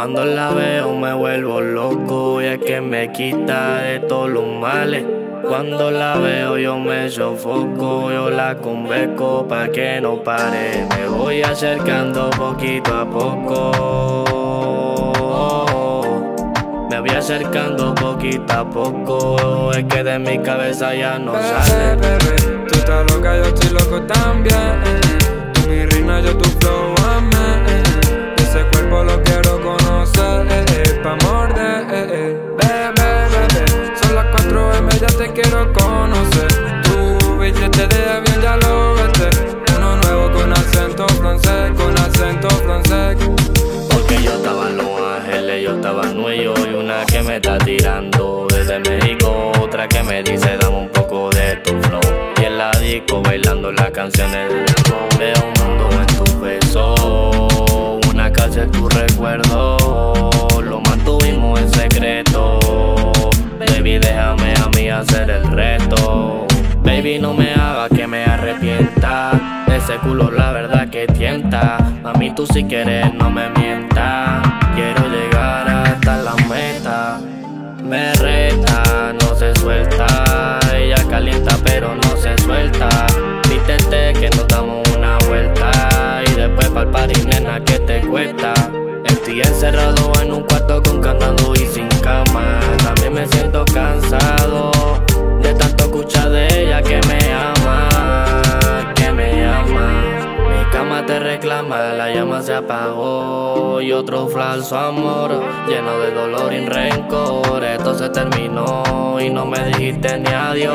Cuando la veo me vuelvo loco y es que me quita de todos los males. Cuando la veo yo me sofoco, yo la conveco pa' que no pare. Me voy acercando poquito a poco. Me voy acercando poquito a poco. Es que de mi cabeza ya no sale. Bebé, tú estás loca, yo estoy loco también. Tú mi reina, yo tu flow, amén. Ese cuerpo lo quiero conocer, pa' morder. Bebé, son las 4 AM, ya te quiero conocer. Tu billete de avión ya lo vete. Uno nuevo con acento francés, con acento francés. Porque yo estaba en Los Ángeles, yo estaba en Nueva York. Y una que me está tirando desde México, otra que me dice dame un poco de tu flow. Y en la disco bailando las canciones del flow. Veo un mundo en tus besos, una cárcel tu recuerdo. Lo mantuvimos en secreto. Baby, déjame a mí hacer el resto. Baby, no me hagas que me arrepienta. Ese culo la verdad que tienta. Mami, tú si quieres no me mientas. Quiero llegar hasta la meta. Me reta, no se suelta. Ella calienta pero no se suelta. Vístete que nos damos una vuelta. Y después pa'l party, nena, que te cuesta. Estoy encerrado en un cuarto con candado y sin cama. También me siento cansado de tanto escuchar de ella que me ama, que me ama. Mi cama te reclama, la llama se apagó. Y otro falso amor, lleno de dolor y rencor. Esto se terminó y no me dijiste ni adiós.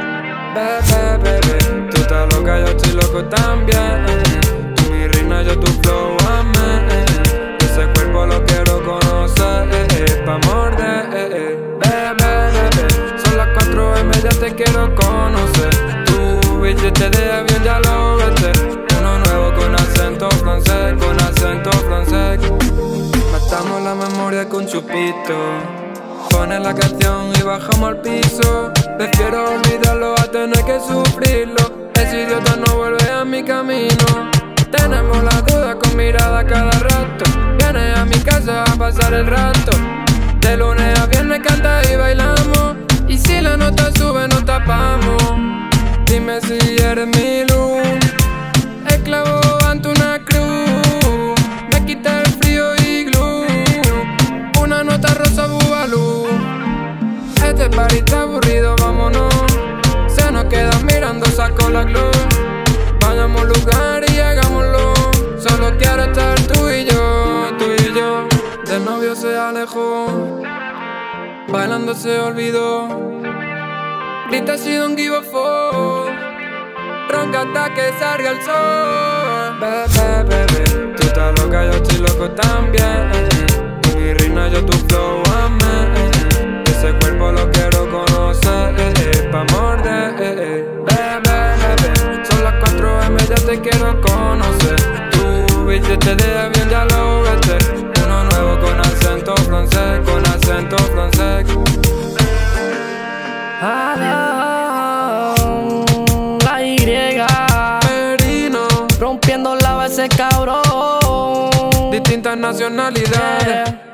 Bebé, tú estás loca, yo estoy loco también. Tú mi reina, yo tu flow, amén. Ese cuerpo lo quiero conocer, pa' morder. Bebé, son las 4 AM, ya te quiero conocer. Tu billete de avión ya lo vete. Uno nuevo con acento francés, con acento francés. Matamos la memoria con chupito. Pone la canción y bajamos al piso. Prefiero olvidarlo a tener que sufrirlo. Ese idiota no vuelve a mi camino. Tenemos la duda con mirada cada rato. Viene a mi casa a pasar el rato. De lunes a viernes canta y bailamos. Y si la nota sube nos tapamos. Dime si eres mi luz, esclavo ante una cruz. Me quita el frío y glue. Una nota rosa bubalú. Este party está aburrido, vámonos. Se nos queda mirando, saco la glue. Vayamos a un lugar y hagámoslo. Solo quiero estar tú y yo, tú y yo. Del novio se alejó, bailando se olvidó. Grita si don't give a fuck. Ronca hasta que salga el sol. Bebé, tú estás loca, yo estoy loco también. Tú mi reina, yo tu flow, amén. Ese cuerpo lo quiero conocer, pa' morder. Bebé, son las 4 AM, ya te quiero conocer. Tu billete de avión ya lo vete. Uno nuevo con acento francés, con acento francés. La Y Merino, rompiendo la base, cabrón. distintas nacionalidades.